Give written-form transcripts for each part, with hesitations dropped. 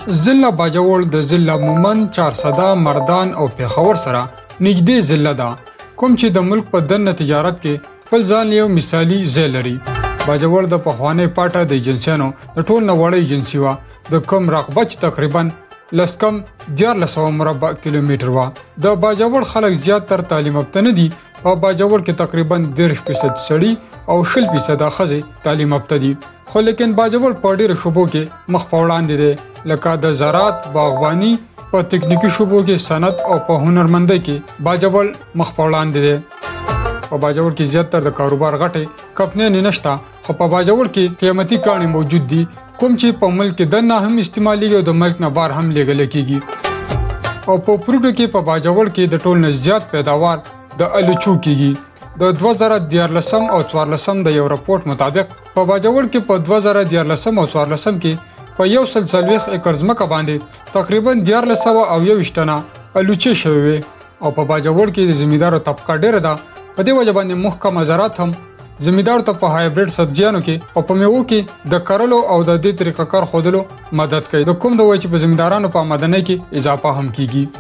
ضلع باجوړ د ضلع مومند، چارسده، مردان او پیښور سره نږدې ضلع ده، کوم چې د ملک په دننه تجارت کې خپل ځان یو مثالي ځای لري. باجوړ د پخوانۍ پاټه د ایجنسیانو د ټول نه وړه ایجنسي وه، د کوم رقبه چې تقریبا لسکم 1400 مربع کیلومتر وه. د باجوړ خلک زیات تر تعلیم یافته نه دي. په باجوړ کې تقریبا 30% سړي او 20% ښځې تعلیم یافته دي. خو لیکن باجوړ په ډېرو شعبو کې مخ په وړاندې دی، لکه د زراعت، باغباني، په تکنیکی شعبو کې صنعت او په هنرمندۍ کې باجوړ مخ په وړاندې دی. په باجوړ کې زیاتره د کاروبار غټې کمپنۍ نشته، خو په باجوړ کې قیمتي کاڼي موجود دي، کوم چې په ملک دننه هم استعمالېږي او د ملک نه بهر هم لیږل کېږي. او په فروټو کې په باجوړ کې د ټول نه زیات پیداوار د الوچو کېږي. د 2014 او 14 د یو راپورټ مطابق په باجوړ کې په 2014 او 14 کې په 140 ایکر ځمکه باندې تقریبا 1421 ټنه الوچې شوې وې. او په باجوړ کې د زمیندارو طبقه ډېره ده، په دې وجه باندې محکمه زراعت هم زمیندارو ته په هایبریډ سبزیانو کې او په میوو کې د کرلو او د دې طریقه کار ښودلو مدد کوي، د کوم د وجې چې په زمیندارانو په آمدنۍ کې اضافه هم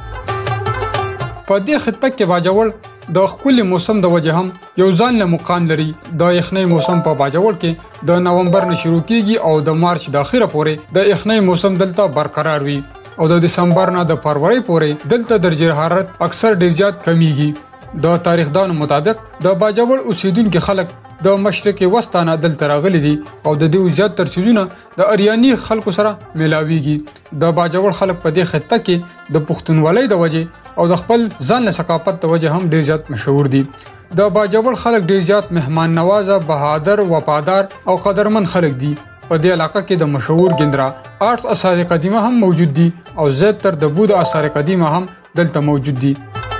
کیږي. په دې خطه کې باجوړ د ښکلي موسم د وجه هم یو ځان له مقام لري. د یخنۍ موسم په باجوړ کې د نومبر نه شروع کیږي او د مارچ د اخره پورې د یخنۍ موسم دلته برقرار وي، او د دسمبر نه د فروری پورې دلته درجه حرارت اکثر ډیر زیات کمیږي. د تاریخدانو مطابق د باجوړ اوسیدونکو خلک د مشرق وسطا نه دلته راغلي دي او د دې زیات تر چیزونه د اریانی خلکو سره ملاويږي. د باجوړ خلک په دې خطه کې د پښتونولۍ د وجه او د خپل ځان له ثقافت د وجه هم ډیر زیات مشهور دي. د باجوړ خلک ډیر زیات مهمان نوازه، بهادر، وفادار او قدرمن خلک دي. په دې علاقه کې د مشهور ګندرا آرټس آثار قدیمه هم موجود دي او زیاتره د بود آثار قدیمه هم دلته موجود دي.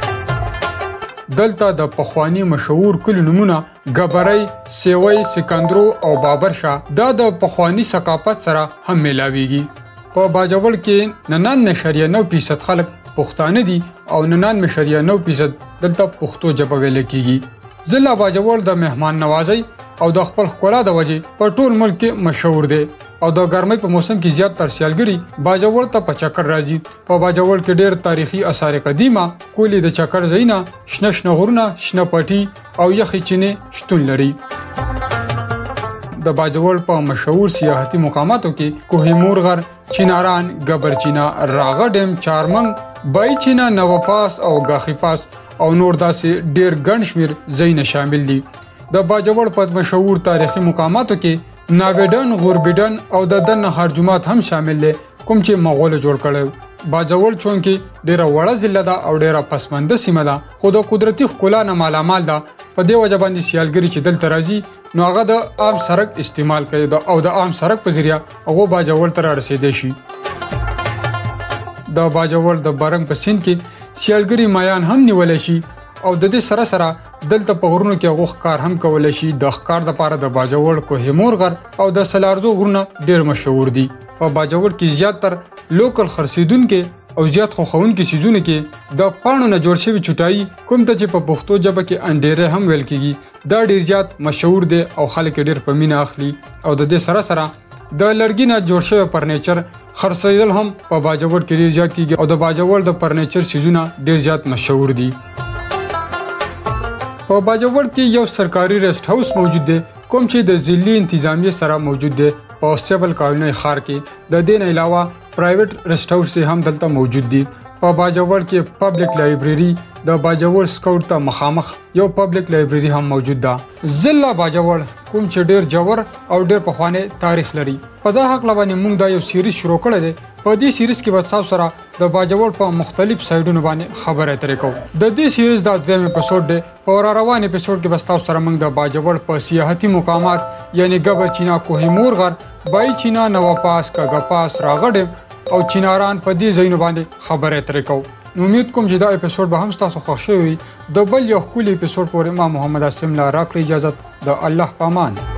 دلته د پخوانی مشهور کلي نمونه ګبرۍ، سیوی، سکندرو او بابر شاه دا د پخوانی ثقافت سره هم ملاويږي. په باجوړ کې 99.9% خلک پښتانه دي او 99.9% دلته پښتو ژبه ویل کیږي. ضلع باجوړ د مهمان نوازۍ او د خپل ښکلا د وجې په ټول ملک کې مشهور دی او د ګرمۍ په موسم کې زیات تر سیلګري باجوړ ته په چکر راځي. په باجوړ کې ډېر تاریخي آثار قدیمه، کولې د چکر ځایونه، شنه غرونه، شنه پټي او یخي چینې شتون لري. د باجوړ په مشهور سیاحتي مقاماتو کې کوه مورغر، چیناران، ګبرچینا، راغه ډیم، چارمنګ، بای چینا، نوپاس او غاخی پاس او نور داسې ډېر ګڼ شمېر ځایونه شامل دي. د باجوړ په مشهور تاریخي مقاماتو کې ناویډن، غوربیډن او د دنه خارجومات هم شامل دي، کوم چې مغولو جوړ کړي. باجوړ چونکې ډېره وړه ضلع ده او ډېره پسمنده سیمه ده، خو د قدرتي ښکلا نه مالامال ده. په دې وجه باندې سیلګري چې دلته راځي نو هغه د عام سړک استعمال کوي او د عام سړک په ذریعه هغه باجوړ ته رسیدای شي. د باجوړ د بارنګ په سیند کې سیلګري مایان هم نیول شي او د دې سره سره دلته په غرونو کې هغه ښکار هم کول شي. د ښکار لپاره د باجوړ کوه مورغر او د سلارزو غرونه ډیر مشهور دي. په باجوړ کې زیاتره لوکل خرڅیدونکو او زیات خوښونکو سیزونه کې د پاڼو نه جوړ شوی چټای، کوم ته چې په پښتو ژبه کې انډيره هم ویل کیږي، دا ډیر زیات مشهور دي او خلک ډیر په مینه اخلي. او د دې سره سره د لرګي نه جوړ شوی فرنیچر خرڅیدل هم په باجوړ کې ډیر زیات کیږي او د باجوړ د فرنیچر سیزونه ډیر زیات مشهور دي. په باجوړ کې یو سرکاري ریسټ هاوس موجود دی، کوم چې د ضلعي انتظامیه سره موجود دی په سیبل کالونی ښار کې. د دې نه علاوه پرایویټ ریسټ هاوس هم دلته موجود دي. په باجوړ کې پبلک لایبرری، د باجوړ سکاوټ ته مخامخ یو پبلک لایبرری هم موجود ده. ضلع باجوړ کوم چې ډیر جوړ او ډیر پخوانی تاریخ لري. په دا حق باندې موږ دا یو سیریز شروع کړی دی. په دې سیریز کې به تاسو سره د باجوړ په مختلف سایډونو باندې خبرې اترې کوو. د دې سیریز دا دویم اپیسوډ دی. په روان اپیسوډ کې به تاسو سره موږ د باجوړ په سیاحتي مقامات یعنی ګبرچینا، کوه مورغر، بای چینا، نوپاس، کاګاپاس، راغډم او چیناران په دې ځایونو باندې خبرې اترې کوو. امید کوم چې دا اپیسوډ به هم تاسو خوښ شوی. د بل یو ښکلي اپیسوډ پورې ما محمد اسم لا راکړی اجازه. د الله پامان.